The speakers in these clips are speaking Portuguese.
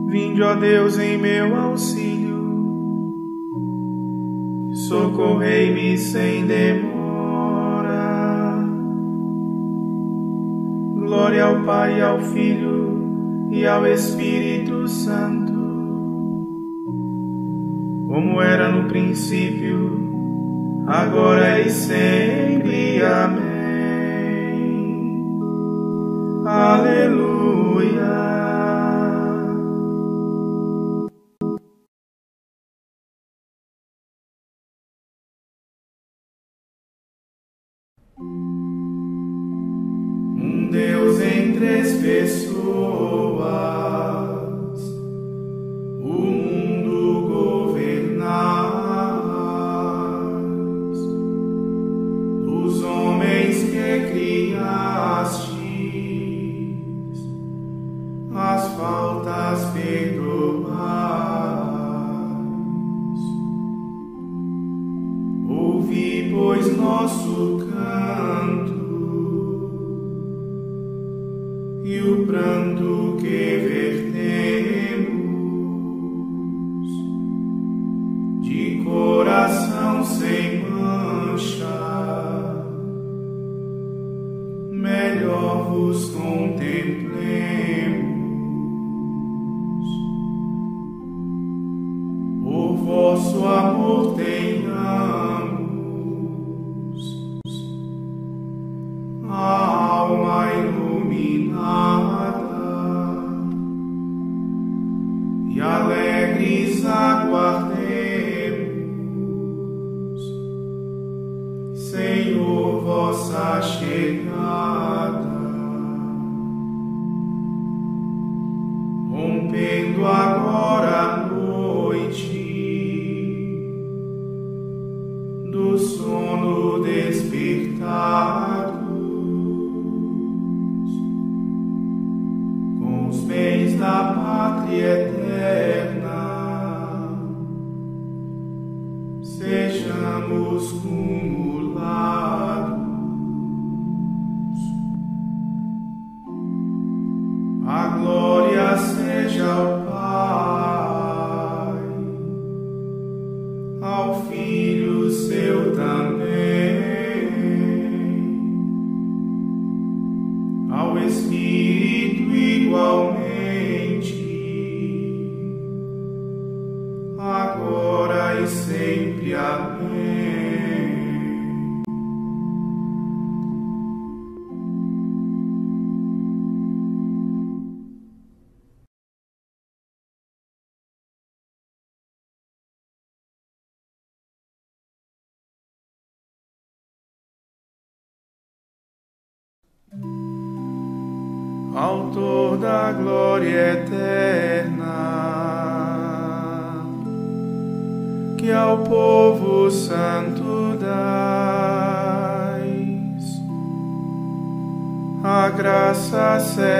Vinde, ó Deus, em meu auxílio, socorrei-me sem demora. Glória ao Pai, ao Filho e ao Espírito Santo, como era no princípio, agora e sempre. Amém. Aleluia. Um Deus em três pessoas, o mundo governais, dos homens que criastes, as faltas perdoais. Ouvi, pois, nosso canto e o pranto que vertemos, de coração sem mancha, melhor vos contemplemos. Por vosso amor tenhamos a alma iluminada e alegres aguardemos, Senhor, vossa chegada. Rompendo agora a noite do sono despertados, com os bens da pátria eterna, sejamos cumulados. A glória seja ao Pai, ao Filho seu também, ao Espírito igualmente, agora e sempre. Amém. Autor da glória eterna, que ao povo santo dais a graça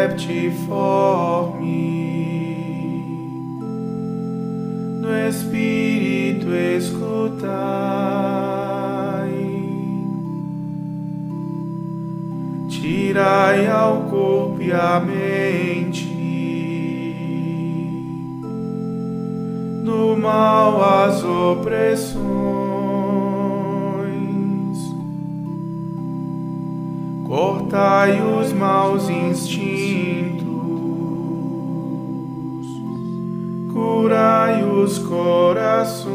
septiforme, do Espírito escutai. Tirai ao corpo e à mente do mal as opressões, cortai os maus instintos, curai os corações,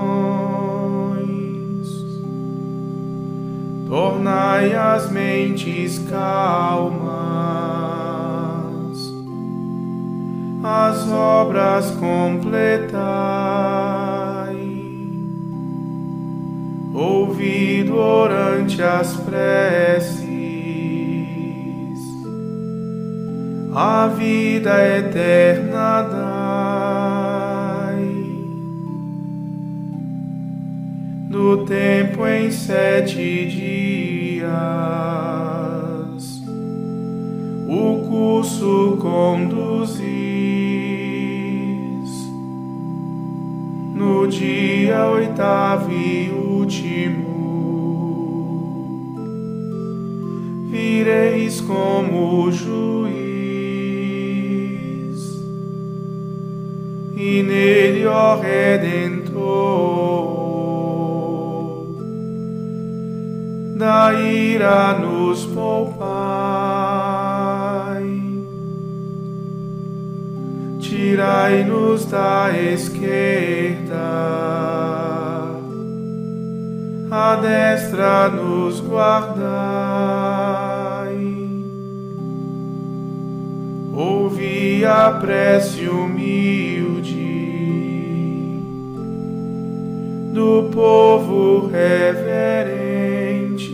tornai as mentes calmas, as obras completai. Ouvido orante as preces, a vida eterna dai. Do tempo em 7 dias o curso conduzis, no dia 8º e último vireis como juiz, e nele, ó Redentor, da ira nos poupai, tirai-nos da esquerda, a destra nos guardai. Ouvi a prece humilde do povo reverente,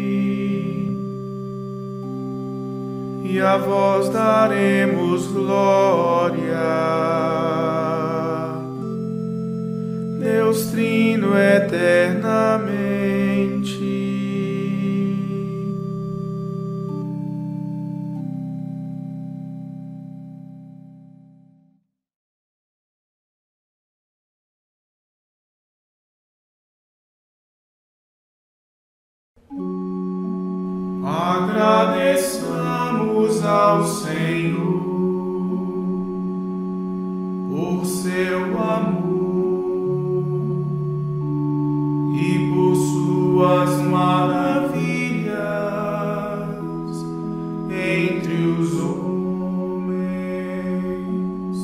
e a vós daremos glória, Deus Trino eternamente. Agradeçamos ao Senhor por seu amor e por suas maravilhas entre os homens.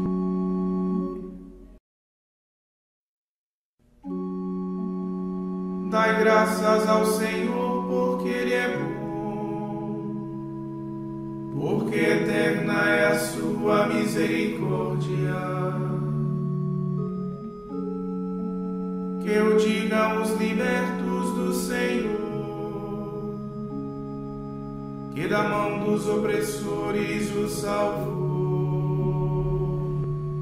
Dai graças ao Senhor, porque Ele é bom, porque eterna é a sua misericórdia. Que eu diga os libertos do Senhor, que da mão dos opressores os salvou,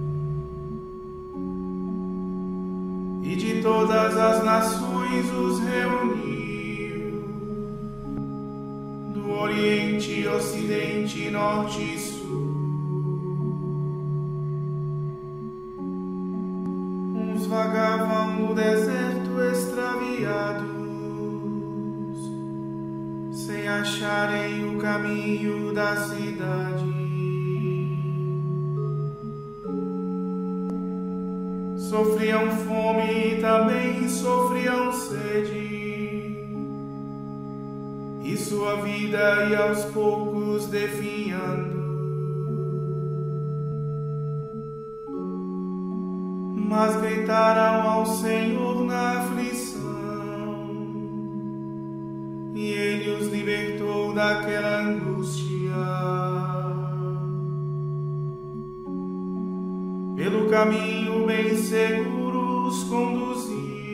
e de todas as nações os reuniu, do Oriente, Ocidente, Norte e Sul. Uns vagavam no deserto extraviados, sem acharem o caminho da cidade. Sofriam fome e também sofriam sede, e sua vida ia aos poucos definhando. Mas gritaram ao Senhor na aflição, e Ele os libertou daquela angústia. Pelo caminho bem seguro os conduziu,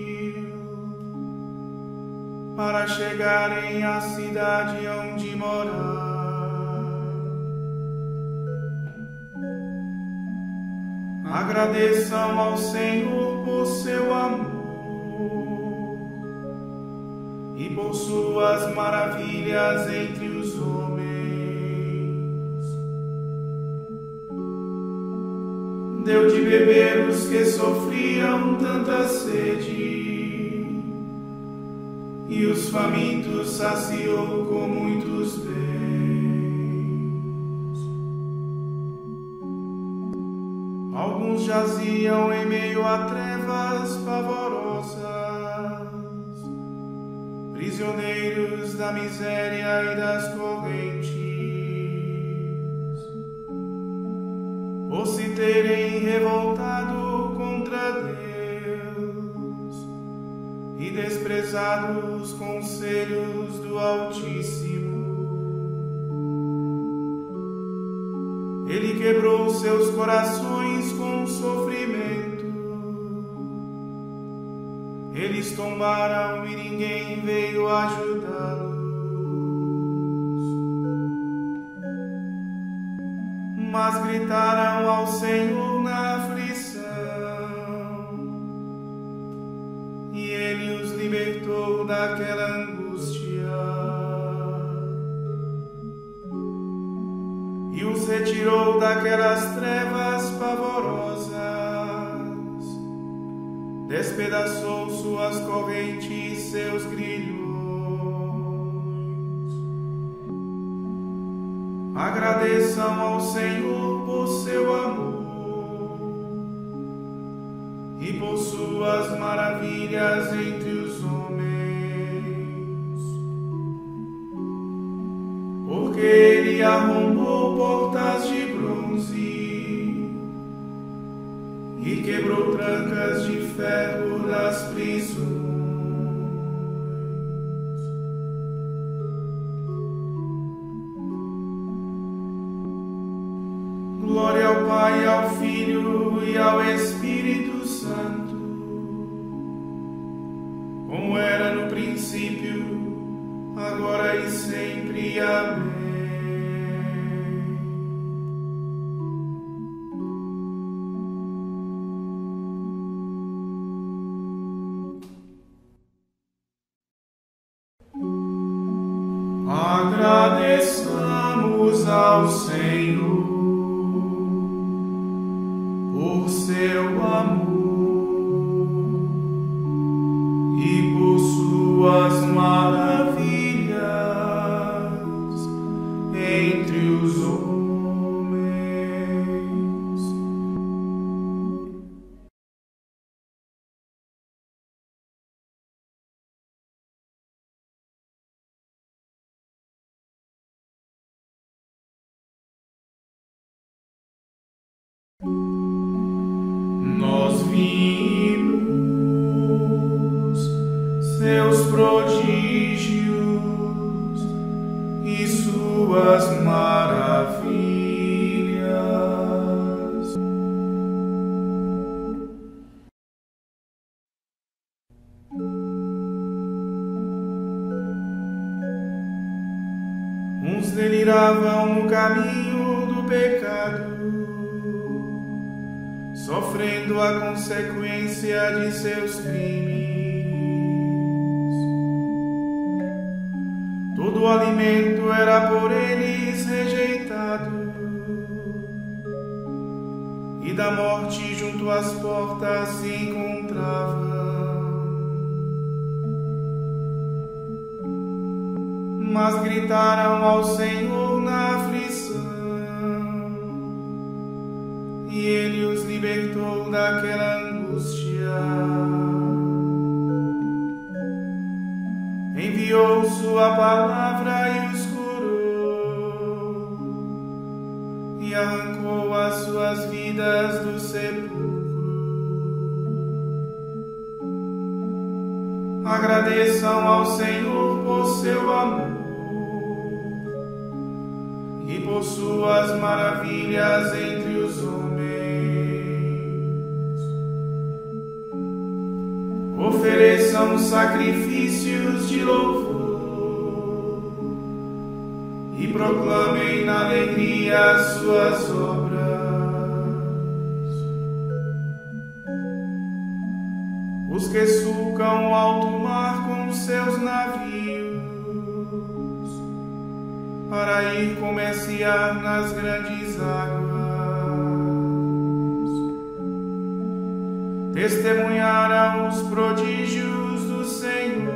para chegarem à cidade onde morar. Agradeçam ao Senhor por seu amor e por suas maravilhas entre os homens. Deu de beber os que sofriam tanta sede, e os famintos saciou com muitos bens. Alguns jaziam em meio a trevas pavorosas, prisioneiros da miséria e das correntes, por se terem revoltado contra Deus e desprezado os conselhos do Altíssimo. Ele quebrou seus corações com sofrimento. Eles tombaram e ninguém veio ajudá-los. Mas gritaram ao Senhor na aflição, e Ele os libertou daquela angústia, e os retirou daquelas trevas pavorosas, despedaçou suas correntes e seus grilhões. Agradeçam ao Senhor por seu amor e por suas maravilhas entre os homens. Porque ele arrombou portas de bronze e quebrou trancas de ferro das prisões. Glória ao Pai, ao Filho e ao Espírito Santo, como era no princípio, agora e sempre. Amém. Agradeçamos ao Senhor por seu amor e por suas maravilhas entre os homens. Nós vimos seus prodígios e suas maravilhas. Uns deliravam no caminho do pecado, sofrendo a consequência de seus crimes. Todo o alimento era por eles rejeitado, e da morte junto às portas se encontravam. Mas gritaram ao Senhor na aflição, e Ele os libertou daquela angústia. Enviou sua palavra e os curou, e arrancou as suas vidas do sepulcro. Agradeçam ao Senhor por seu amor e por suas maravilhas entre os homens. Ofereçam sacrifícios de louvor e proclamem na alegria as suas obras. Os que sulcam o alto mar com seus navios, para ir comerciar nas grandes águas, testemunharam os prodígios do Senhor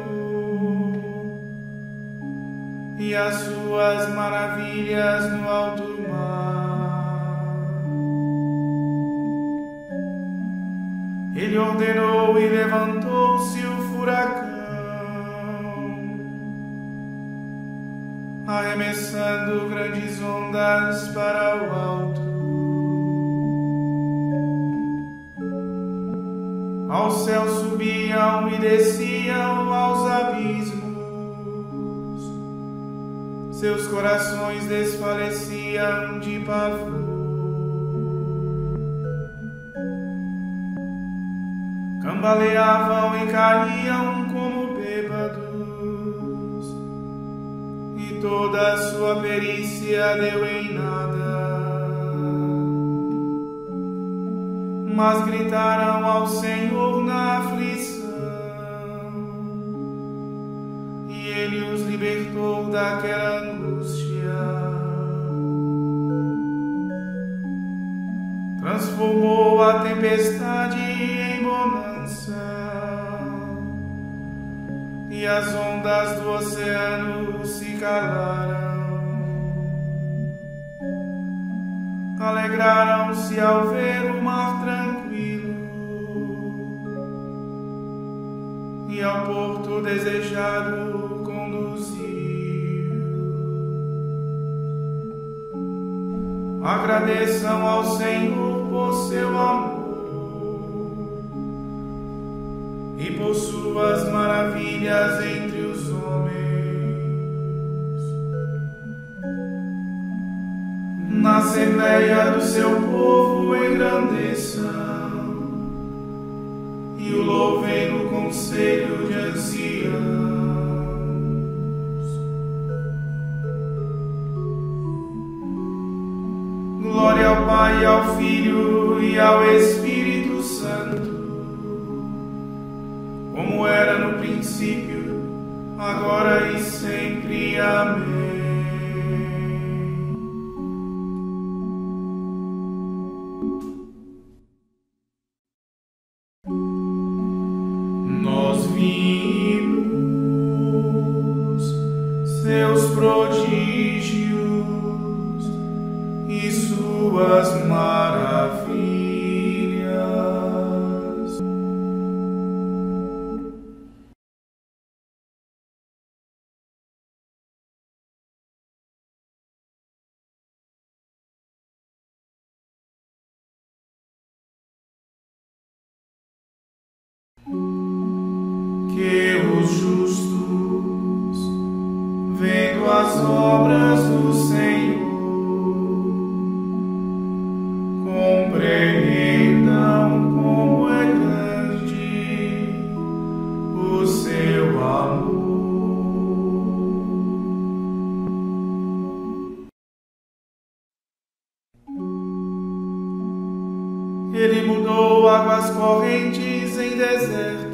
e as suas maravilhas no alto mar. Ele ordenou e levantou-se o furacão, arremessando grandes ondas para o alto. Ao céu subiam e desciam aos abismos, seus corações desfaleciam de pavor. Cambaleavam e caíam como bêbados, e toda a sua perícia deu em nada. Mas gritaram ao Senhor na aflição, e Ele os libertou daquela angústia. Transformou a tempestade em bonança, e as ondas do oceano se calaram. Alegraram-se ao ver o mar tranquilo, e ao porto desejado conduziu. Agradeçam ao Senhor por seu amor e por suas maravilhas entre os homens. Na assembleia do seu povo engrandeçam e o louvem no conselho de anciãos. Glória ao Pai, ao Filho e ao Espírito Santo, como era no princípio, agora e sempre. Amém. Nós vimos seus prodígios e suas maravilhas. Que os justos, vendo as obras do Senhor, compreendam como é grande o seu amor. Ele mudou águas correntes em deserto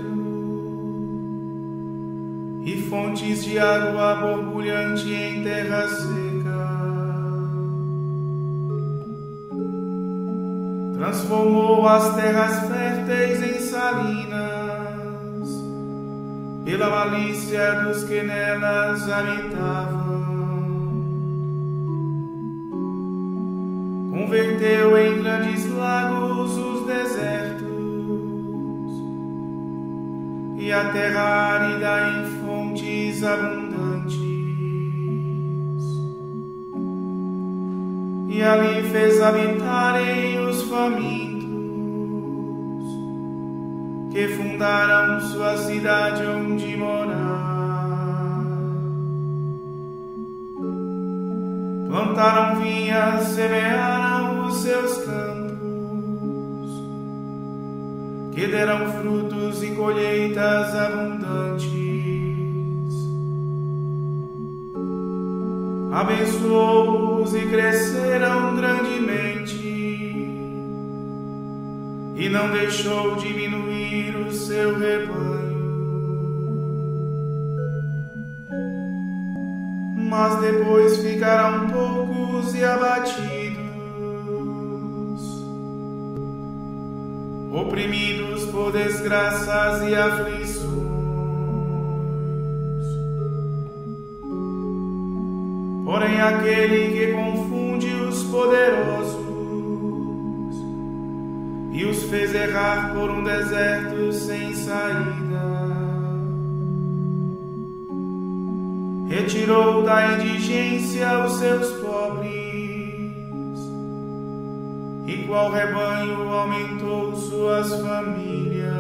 e fontes de água borbulhante em terra seca. Transformou as terras férteis em salinas, pela malícia dos que nelas habitavam. Converteu em grandes lagos os desertos e a terra árida em fontes abundantes. E ali fez habitarem os famintos, que fundaram sua cidade onde morar. Plantaram vinhas, semearam os seus campos, que deram frutos e colheitas abundantes. Abençoou-os e cresceram grandemente, e não deixou diminuir o seu rebanho. Mas depois ficaram poucos e abatidos, oprimidos por desgraças e aflições. Porém, aquele que confunde os poderosos e os fez errar por um deserto sem saída, retirou da indigência os seus pobres, e qual rebanho aumentou suas famílias.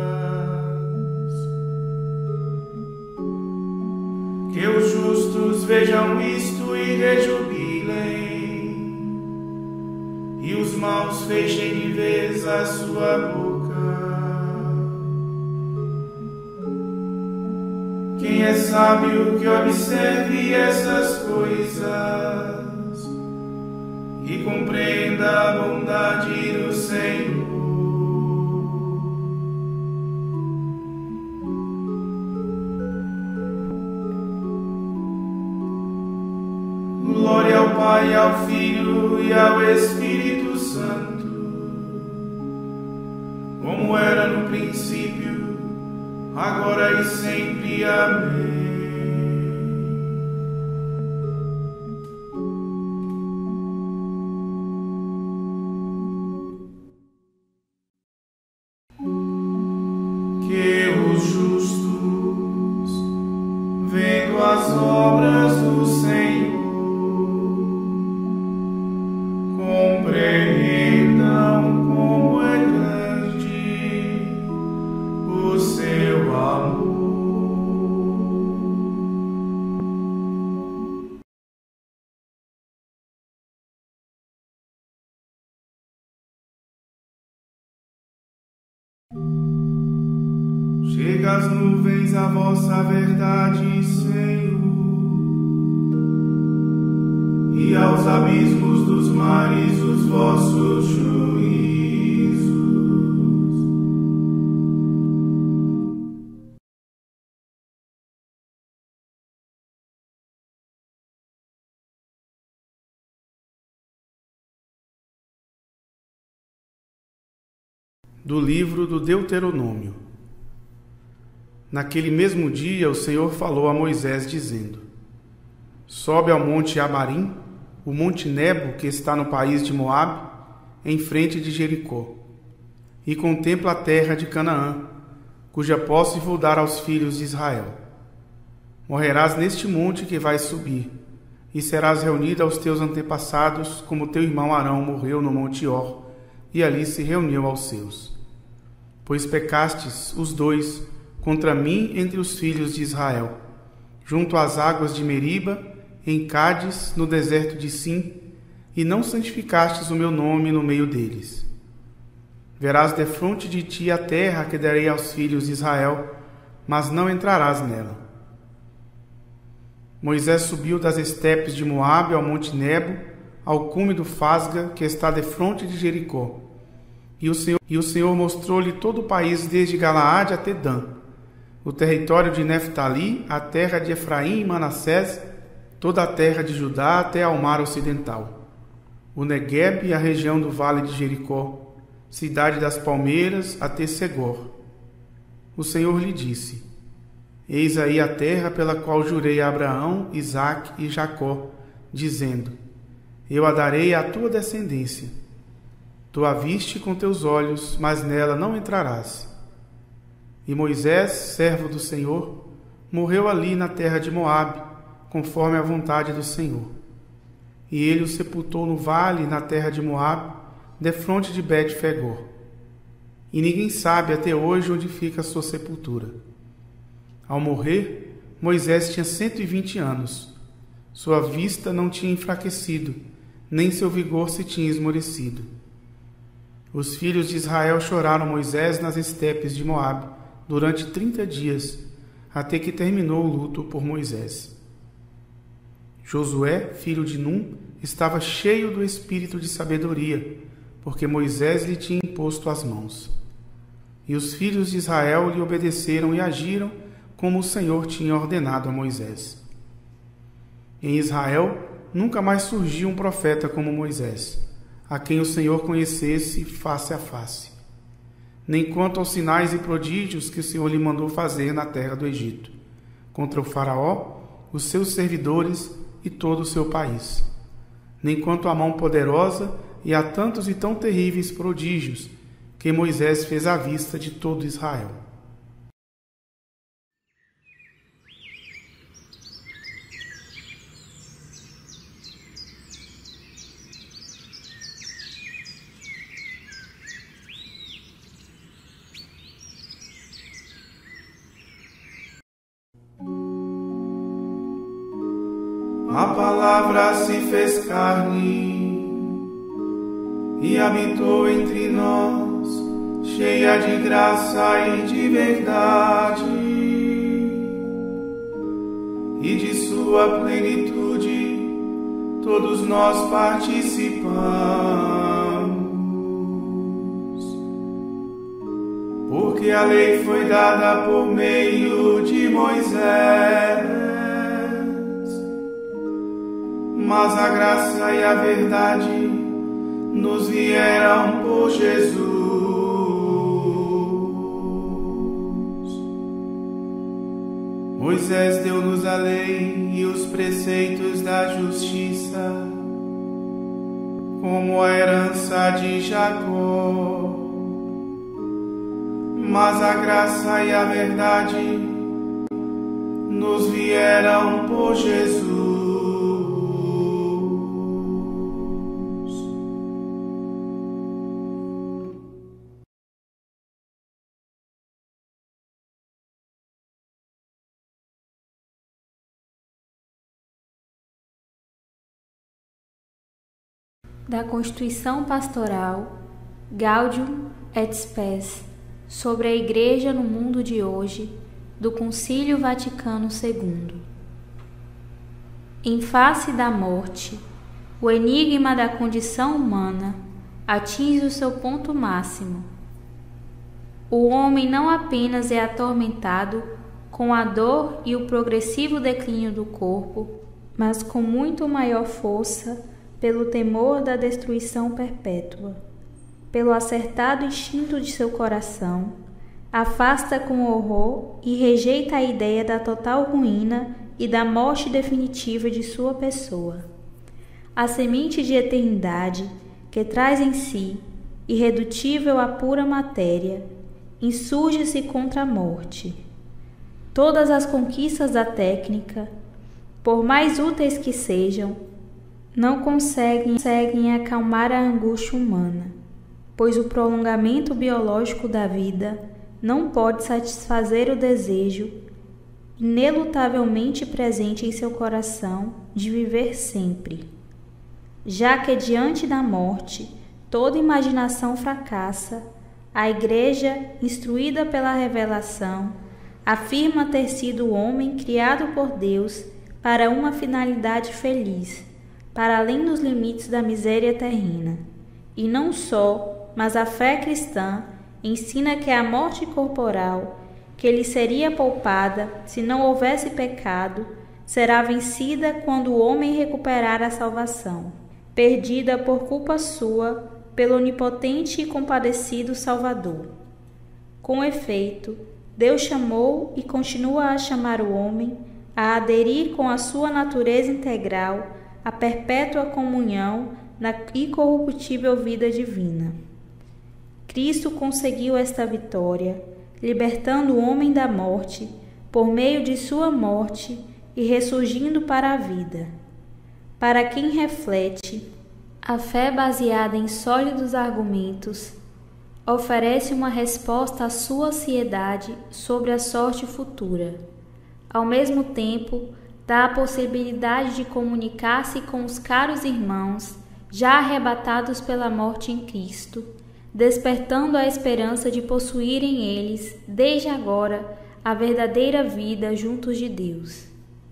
Que os justos vejam isto e rejubilem, e os maus fechem de vez a sua boca. Quem é sábio que observe essas coisas e compreenda a bondade do Senhor. Glória ao Pai, ao Filho e ao Espírito Santo, como era no princípio, agora e sempre. Amém. Que os justos, compreendam como é grande o seu amor. Chega às nuvens a vossa verdade, Senhor, e aos abismos dos mares os vossos juízos. Do livro do Deuteronômio. Naquele mesmo dia o Senhor falou a Moisés, dizendo: Sobe ao monte Abarim, o monte Nebo, que está no país de Moabe, em frente de Jericó, e contempla a terra de Canaã, cuja posse vou dar aos filhos de Israel. Morrerás neste monte que vais subir, e serás reunido aos teus antepassados, como teu irmão Arão morreu no monte Hor, e ali se reuniu aos seus. Pois pecastes, os dois, contra mim entre os filhos de Israel, junto às águas de Meriba, em Cádiz, no deserto de Sim, e não santificastes o meu nome no meio deles. Verás defronte de ti a terra que darei aos filhos de Israel, mas não entrarás nela. Moisés subiu das estepes de Moabe ao monte Nebo, ao cume do Fasga, que está defronte de Jericó. E o Senhor mostrou-lhe todo o país, desde Galaade até Dan, o território de Neftali, a terra de Efraim e Manassés, toda a terra de Judá até ao mar ocidental, o Neguebe e a região do vale de Jericó, cidade das palmeiras até Segor. O Senhor lhe disse: Eis aí a terra pela qual jurei a Abraão, Isaque e Jacó, dizendo: Eu a darei à tua descendência. Tu a viste com teus olhos, mas nela não entrarás. E Moisés, servo do Senhor, morreu ali na terra de Moabe, conforme a vontade do Senhor. E ele o sepultou no vale, na terra de Moabe, defronte de Bet-Fegor. E ninguém sabe até hoje onde fica a sua sepultura. Ao morrer, Moisés tinha 120 anos. Sua vista não tinha enfraquecido, nem seu vigor se tinha esmorecido. Os filhos de Israel choraram Moisés nas estepes de Moabe durante 30 dias, até que terminou o luto por Moisés. Josué, filho de Num, estava cheio do espírito de sabedoria, porque Moisés lhe tinha imposto as mãos. E os filhos de Israel lhe obedeceram e agiram como o Senhor tinha ordenado a Moisés. Em Israel nunca mais surgiu um profeta como Moisés, a quem o Senhor conhecesse face a face, nem quanto aos sinais e prodígios que o Senhor lhe mandou fazer na terra do Egito, contra o faraó, os seus servidores e todo o seu país, nem quanto à mão poderosa e a tantos e tão terríveis prodígios que Moisés fez à vista de todo Israel. A palavra se fez carne e habitou entre nós, cheia de graça e de verdade, e de sua plenitude todos nós participamos, porque a lei foi dada por meio de Moisés, mas a graça e a verdade nos vieram por Jesus. Moisés deu-nos a lei e os preceitos da justiça, como a herança de Jacó, mas a graça e a verdade nos vieram por Jesus. da Constituição Pastoral Gaudium et Spes sobre a Igreja no mundo de hoje, do Concílio Vaticano II. Em face da morte, o enigma da condição humana atinge o seu ponto máximo. O homem não apenas é atormentado com a dor e o progressivo declínio do corpo, mas com muito maior força pelo temor da destruição perpétua. Pelo acertado instinto de seu coração, afasta com horror e rejeita a ideia da total ruína e da morte definitiva de sua pessoa. A semente de eternidade que traz em si, irredutível à pura matéria, insurge-se contra a morte. Todas as conquistas da técnica, por mais úteis que sejam, não conseguem acalmar a angústia humana, pois o prolongamento biológico da vida não pode satisfazer o desejo inelutavelmente presente em seu coração de viver sempre. Já que diante da morte toda imaginação fracassa, a Igreja, instruída pela revelação, afirma ter sido o homem criado por Deus para uma finalidade feliz, para além dos limites da miséria terrena. E não só, mas a fé cristã ensina que a morte corporal, que lhe seria poupada se não houvesse pecado, será vencida quando o homem recuperar a salvação, perdida por culpa sua pelo onipotente e compadecido Salvador. Com efeito, Deus chamou e continua a chamar o homem a aderir com a sua natureza integral à perpétua comunhão na incorruptível vida divina. Cristo conseguiu esta vitória, libertando o homem da morte por meio de sua morte e ressurgindo para a vida. Para quem reflete, a fé baseada em sólidos argumentos oferece uma resposta à sua ansiedade sobre a sorte futura. Ao mesmo tempo, dá a possibilidade de comunicar-se com os caros irmãos já arrebatados pela morte em Cristo, despertando a esperança de possuírem eles, desde agora, a verdadeira vida juntos de Deus.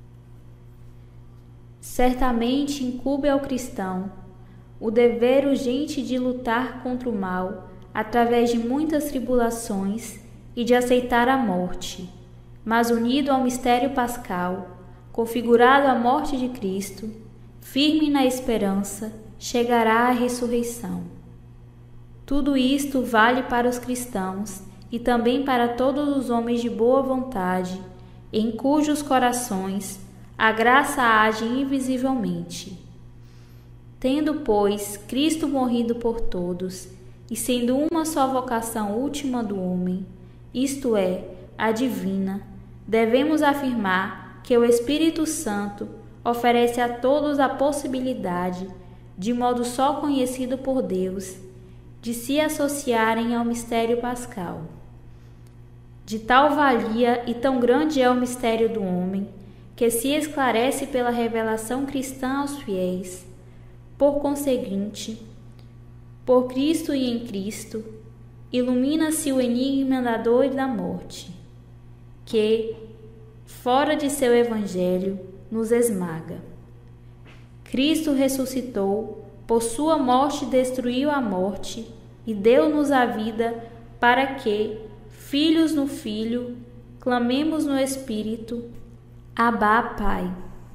Certamente incumbe ao cristão o dever urgente de lutar contra o mal através de muitas tribulações e de aceitar a morte, mas unido ao mistério pascal, configurado à morte de Cristo, firme na esperança, chegará à ressurreição. Tudo isto vale para os cristãos e também para todos os homens de boa vontade, em cujos corações a graça age invisivelmente. Tendo, pois, Cristo morrido por todos, e sendo uma só vocação última do homem, isto é, a divina, devemos afirmar que o Espírito Santo oferece a todos a possibilidade, de modo só conhecido por Deus, de se associarem ao mistério pascal. De tal valia e tão grande é o mistério do homem, que se esclarece pela revelação cristã aos fiéis. Por conseguinte, por Cristo e em Cristo, ilumina-se o enigma da dor e da morte, que, fora de seu evangelho, nos esmaga. Cristo ressuscitou, por sua morte destruiu a morte e deu-nos a vida para que, filhos no Filho, clamemos no Espírito, Abá, Pai.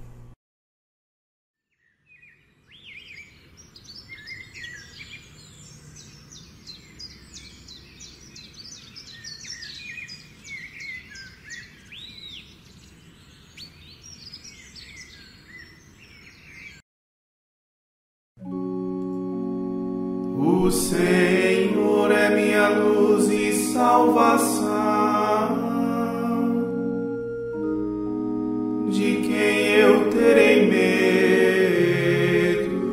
O Senhor é minha luz e salvação, de quem eu terei medo?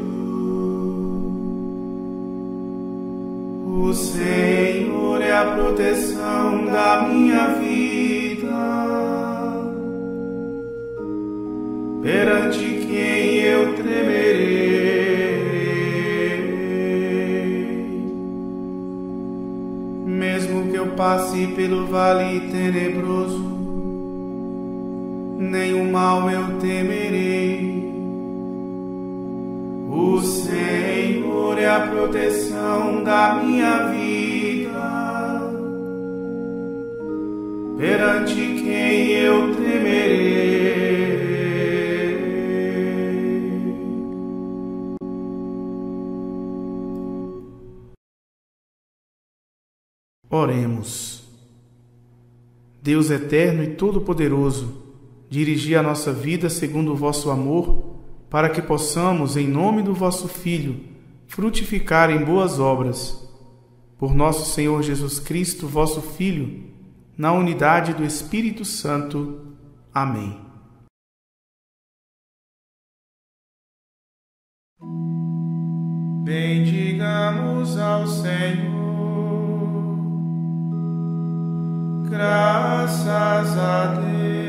O Senhor é a proteção da minha vida, perante quem eu temerei? passe pelo vale tenebroso, nenhum mal eu temerei. O Senhor é a proteção da minha vida, perante quem eu temerei. Oremos. Deus eterno e todo-poderoso, dirigi a nossa vida segundo o vosso amor, para que possamos, em nome do vosso Filho, frutificar em boas obras. Por nosso Senhor Jesus Cristo, vosso Filho, na unidade do Espírito Santo. Amém. Bendigamos ao Senhor. Graças a Deus.